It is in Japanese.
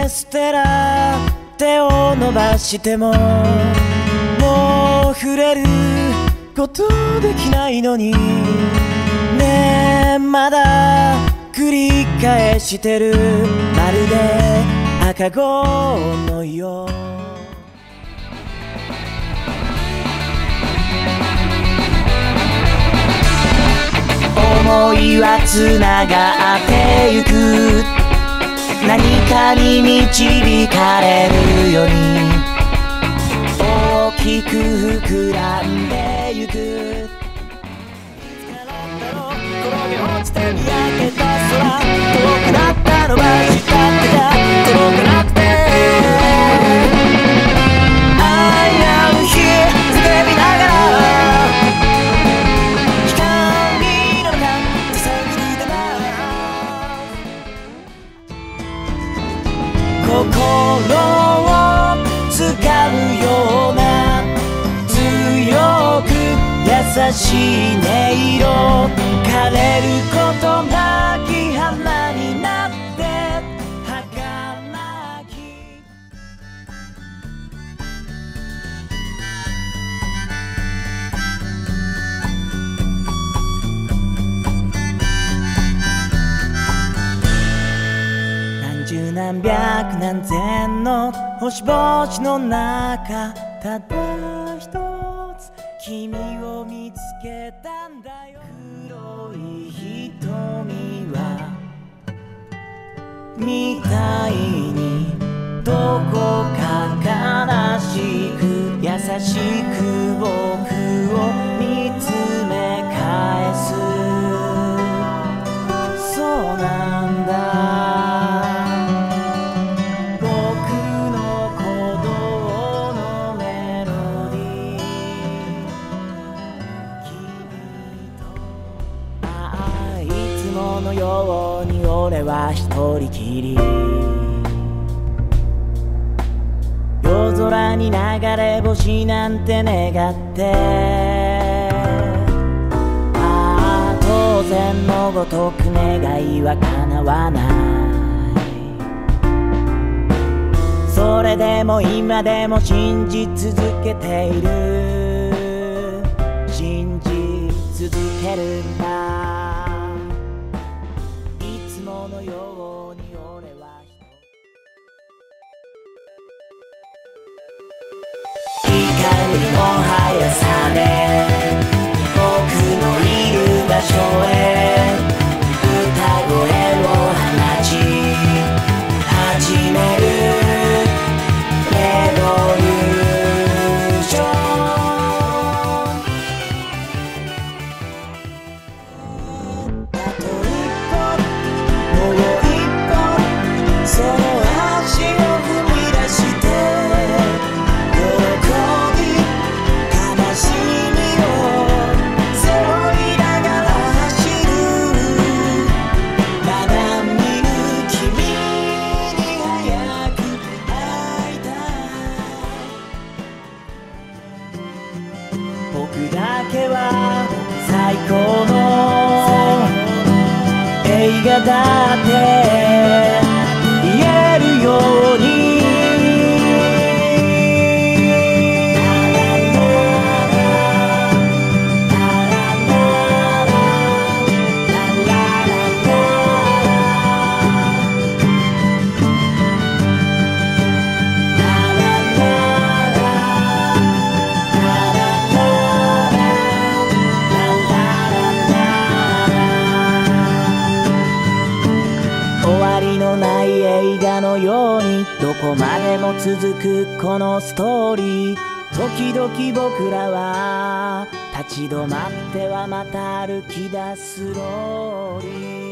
ステラ手を伸ばしてももう触れることできないのにねえまだ繰り返してるまるで赤子のよう思いはつながってゆく何かに導かれるように大きく膨らんでゆくいつからだろう転げ落ちて見上げた空遠くなったのは光ってた届かなくてあの日叫びながら光の中探りだな心を掴むような強く優しい音色枯れることなき花になって儚き何十何百何千の星々の中ただ一つ君を見つけたんだよ黒い瞳はみたいにどこか悲しく優しく僕を見つめ返すそうなんだ僕の鼓動のメロディー君といつものように俺は一人きり夜空に流れ星なんて願って当然のごとく願いは叶わないそれでも今でも信じ続けている信じ続けるんだいつものように俺は光の速さで僕のいる場所へ歌声を放ち始めるレボリューションあと一歩もう一歩その足を踏み出して喜び悲しみを背負いながら走るまだ見ぬ君に早く会いたい僕だけは最高の映画だって言えるように終わりのない映画のようにどこまでも続くこのストーリー時々僕らは立ち止まってはまた歩き出すローリー